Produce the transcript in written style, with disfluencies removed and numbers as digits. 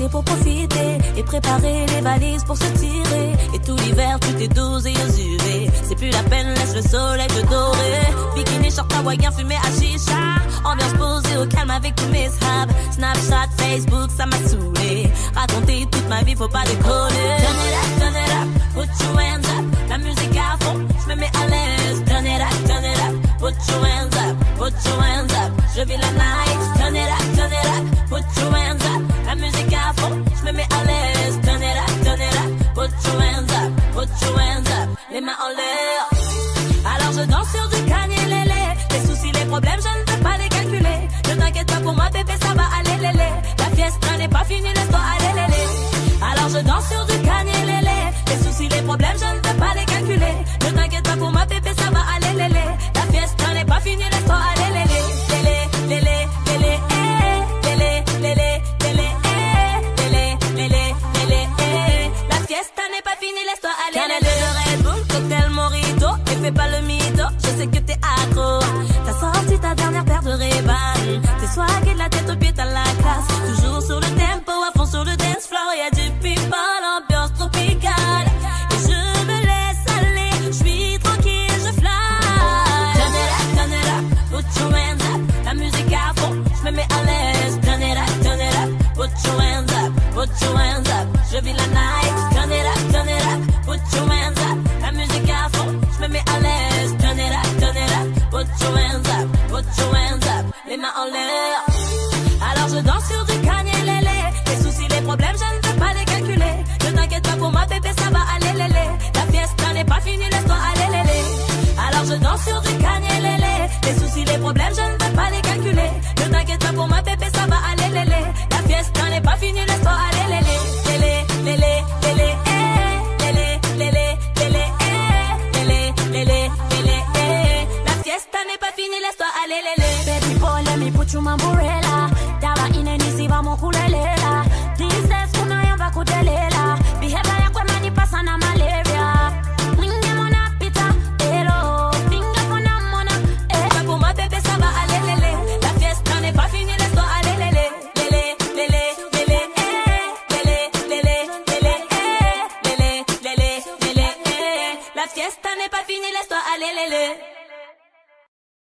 bouger pour profiter et préparer les valises pour se tirer. Et tout l'hiver, tout est doux et usuré. C'est plus la peine, laisse le soleil te dorer. Bikini, short hawaïen, fumé à chicha. Ambiance posée au calme avec tous mes habs. Snapchat, Facebook, ça m'a saoulé. Raconter toute ma vie, faut pas décoller. Turn it up, put your hands up. La musique à fond, je me mets à l'aise. Turn it up, put your hands up, put your hands up. Je vis la night. Turn it up, put your hands up. La musique à fond, je me mets à l'aise. Turn it up, put your hands up, put your hands up. Les mains en l'air. Alors je danse sur du Kanye lélé. Les soucis, les problèmes, je ne peux pas les calculer. Ne t'inquiète pas pour moi, bébé, ça va aller lélé. La fiesta n'est pas finie, laisse-toi aller lélé. Alors je danse sur du Kanye lélé. Les soucis, les problèmes, je ne peux pas les calculer. Ne t'inquiète pas pour moi, bébé, ça va aller lélé. La fiesta n'est pas finie, laisse-toi aller lélé. Lélé, lélé, lélé, eh. Lélé, lélé, lélé, eh. Lélé, lélé, lélé, eh. La fiesta n'est pas finie, laisse-toi aller lélé. Canal de Red Bull, cocktail mojito. Et fais pas le mytho, je sais que t'es